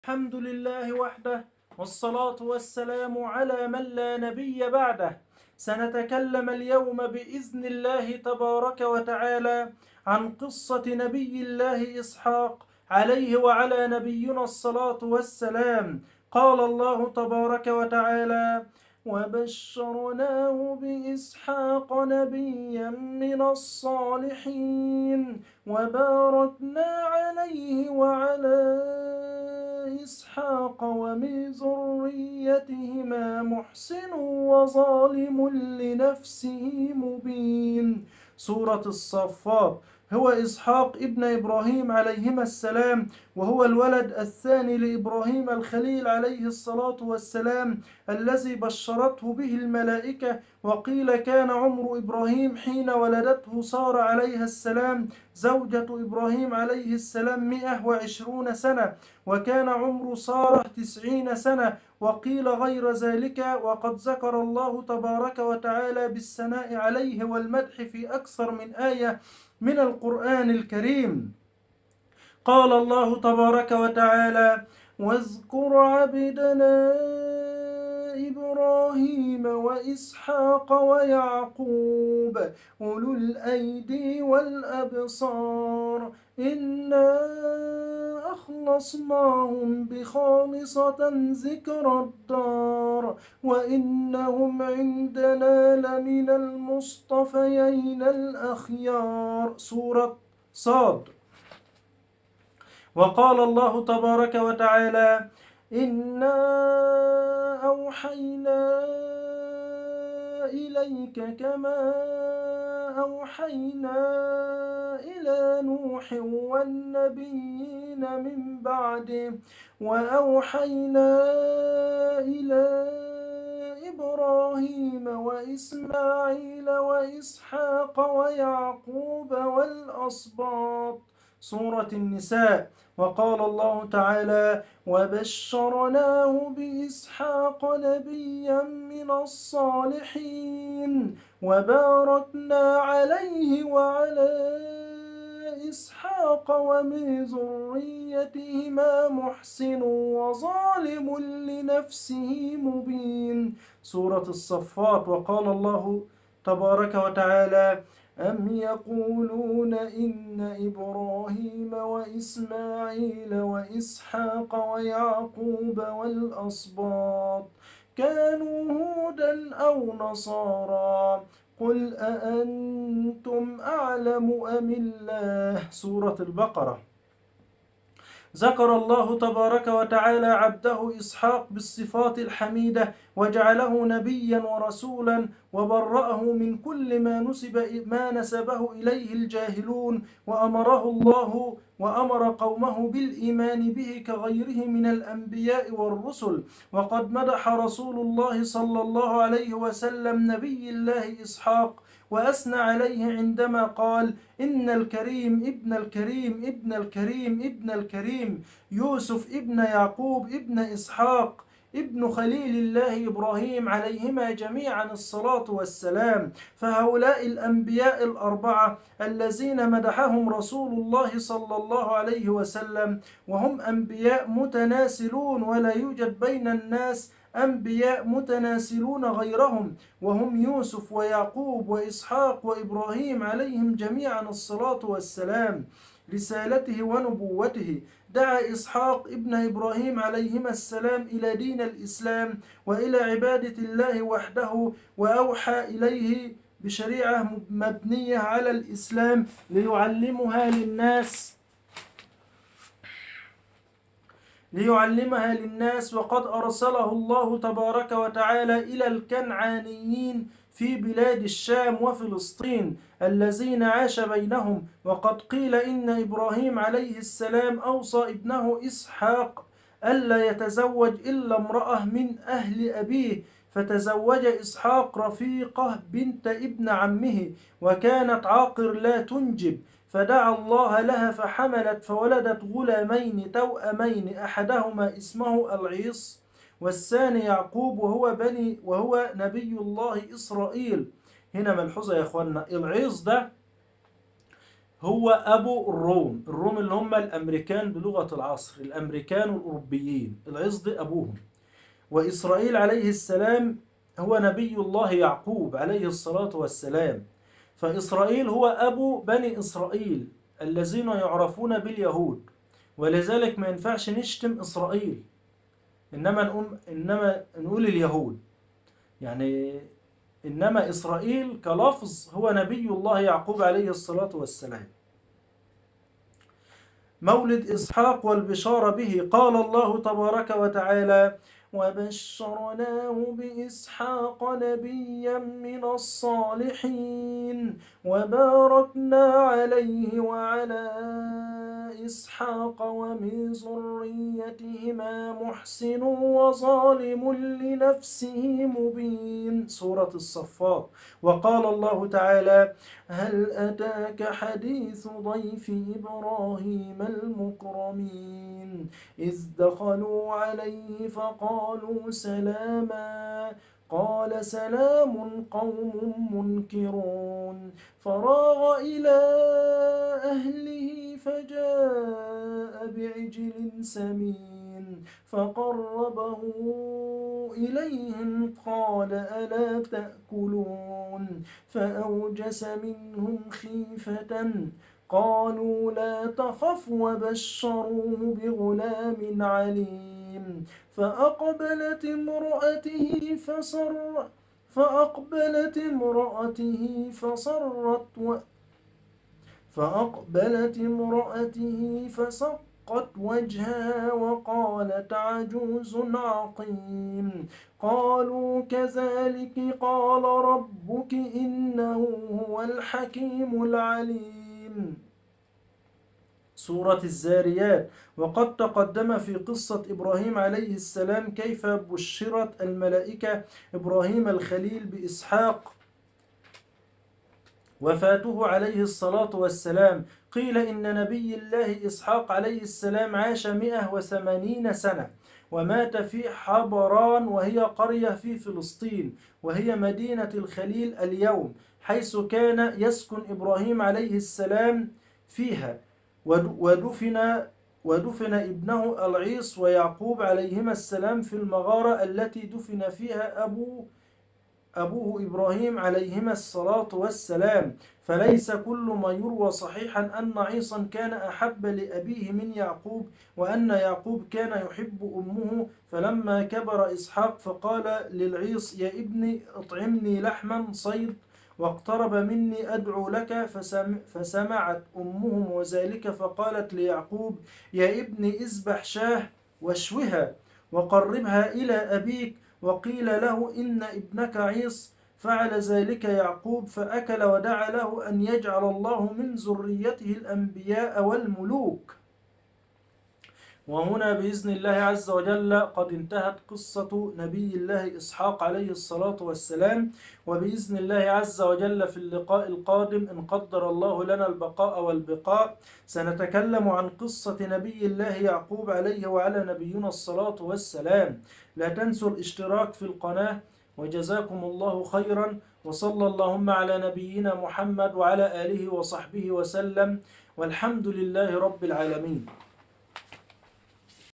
الحمد لله وحده، والصلاة والسلام على من لا نبي بعده. سنتكلم اليوم بإذن الله تبارك وتعالى عن قصة نبي الله إسحاق عليه وعلى نبينا الصلاة والسلام. قال الله تبارك وتعالى: وبشرناه بإسحاق نبيا من الصالحين وباركنا عليه وعلى إسحاق ومن ذريتهما محسن وظالم لنفسه مبين. سورة الصفات. هو إسحاق ابن إبراهيم عليهما السلام، وهو الولد الثاني لإبراهيم الخليل عليه الصلاة والسلام، الذي بشرته به الملائكة. وقيل كان عمر إبراهيم حين ولدته سارة عليها السلام زوجة إبراهيم عليه السلام 120 سنة، وكان عمر سارة 90 سنة. وقيل غير ذلك، وقد ذكر الله تبارك وتعالى بالثناء عليه والمدح في أكثر من آية من القرآن الكريم. قال الله تبارك وتعالى: واذكر عبدنا إبراهيم وإسحاق ويعقوب أولو الأيدي والأبصار إنا أخلصناهم بخالصة ذكر الدار وإنهم عندنا لمن المصطفيين الأخيار. سورة صاد. وقال الله تبارك وتعالى: إنا أوحينا إليك كما أوحينا إلى نوح والنبيين من بعده وأوحينا إلى إبراهيم وإسماعيل وإسحاق ويعقوب والأسباط. سورة النساء. وقال الله تعالى: وبشرناه بإسحاق نبيا من الصالحين وباركنا عليه وعلى إسحاق ومن ذريتهما محسن وظالم لنفسه مبين. سورة الصفات. وقال الله تبارك وتعالى: أم يقولون إن إبراهيم وإسماعيل وإسحاق ويعقوب والأسباط كانوا هودا أو نصارى قل أأنتم أعلم أم الله. سورة البقرة. ذكر الله تبارك وتعالى عبده إسحاق بالصفات الحميدة، وجعله نبيا ورسولا، وبرأه من كل ما نسبه إليه الجاهلون، وأمر قومه بالإيمان به كغيره من الأنبياء والرسل. وقد مدح رسول الله صلى الله عليه وسلم نبي الله إسحاق وأثنى عليه عندما قال: إن الكريم ابن الكريم ابن الكريم ابن الكريم يوسف ابن يعقوب ابن إسحاق ابن خليل الله إبراهيم عليهما جميعا الصلاة والسلام. فهؤلاء الأنبياء الأربعة الذين مدحهم رسول الله صلى الله عليه وسلم وهم أنبياء متناسلون، ولا يوجد بين الناس أنبياء متناسلون غيرهم، وهم يوسف ويعقوب وإسحاق وإبراهيم عليهم جميعا الصلاة والسلام. رسالته ونبوته. دعا إسحاق ابن إبراهيم عليهما السلام إلى دين الإسلام وإلى عبادة الله وحده، وأوحى إليه بشريعة مبنية على الإسلام ليعلمها للناس. وقد أرسله الله تبارك وتعالى إلى الكنعانيين في بلاد الشام وفلسطين الذين عاش بينهم. وقد قيل إن إبراهيم عليه السلام أوصى ابنه إسحاق ألا يتزوج إلا امرأة من أهل أبيه، فتزوج إسحاق رفيقة بنت ابن عمه، وكانت عاقر لا تنجب، فدعا الله لها فحملت فولدت غلامين توأمين، أحدهما اسمه العيص والثاني يعقوب، وهو نبي الله إسرائيل. هنا ملحوظة يا أخوانا، العيص ده هو أبو الروم. الروم اللي هم الأمريكان بلغة العصر، الأمريكان والأوروبيين، العصد أبوهم. وإسرائيل عليه السلام هو نبي الله يعقوب عليه الصلاة والسلام. فإسرائيل هو أبو بني إسرائيل الذين يعرفون باليهود، ولذلك ما ينفعش نشتم إسرائيل، إنما نقول اليهود يعني. إنما إسرائيل كلفظ هو نبي الله يعقوب عليه الصلاة والسلام. مولد إسحاق والبشارة به. قال الله تبارك وتعالى: وبشرناه بإسحاق نبيا من الصالحين وباركنا عليه وعلى إسحاق ومن ذريتهما محسن وظالم لنفسه مبين. سورة الصفات. وقال الله تعالى: هل أتاك حديث ضيف إبراهيم المكرمين إذ دخلوا عليه فقالوا سلاما قال سلام قوم منكرون فراغ إلى أهله فجاء بعجل سمين فقربه إليهم قال ألا تأكلون فأوجس منهم خيفة قالوا لا تخف وبشروه بغلام عليم فأقبلت امرأته فصقت وجهها وقالت عجوز عقيم قالوا كذلك قال ربك إنه هو الحكيم العليم. سورة الزاريات. وقد تقدم في قصة إبراهيم عليه السلام كيف بشرت الملائكة إبراهيم الخليل بإسحاق وفاته عليه الصلاة والسلام. قيل إن نبي الله إسحاق عليه السلام عاش 180 سنة، ومات في حبران وهي قرية في فلسطين، وهي مدينة الخليل اليوم، حيث كان يسكن إبراهيم عليه السلام فيها. ودفن ابنه العيص ويعقوب عليهما السلام في المغارة التي دفن فيها أبوه إبراهيم عليهما الصلاة والسلام. فليس كل ما يروى صحيحا أن عيصا كان أحب لأبيه من يعقوب، وأن يعقوب كان يحب أمه. فلما كبر إسحاق فقال للعيص: يا ابني اطعمني لحما صيد واقترب مني أدعو لك. فسمعت أمهم وذلك فقالت ليعقوب: يا ابني اذبح شاه واشوها وقربها إلى أبيك. وقيل له إن ابنك عيص. فعل ذلك يعقوب فأكل ودعا له أن يجعل الله من ذريته الأنبياء والملوك. وهنا بإذن الله عز وجل قد انتهت قصة نبي الله إسحاق عليه الصلاة والسلام. وبإذن الله عز وجل في اللقاء القادم إن قدر الله لنا البقاء والبقاء سنتكلم عن قصة نبي الله يعقوب عليه وعلى نبينا الصلاة والسلام. لا تنسوا الاشتراك في القناة، وجزاكم الله خيرا، وصلى اللهم على نبينا محمد وعلى آله وصحبه وسلم، والحمد لله رب العالمين.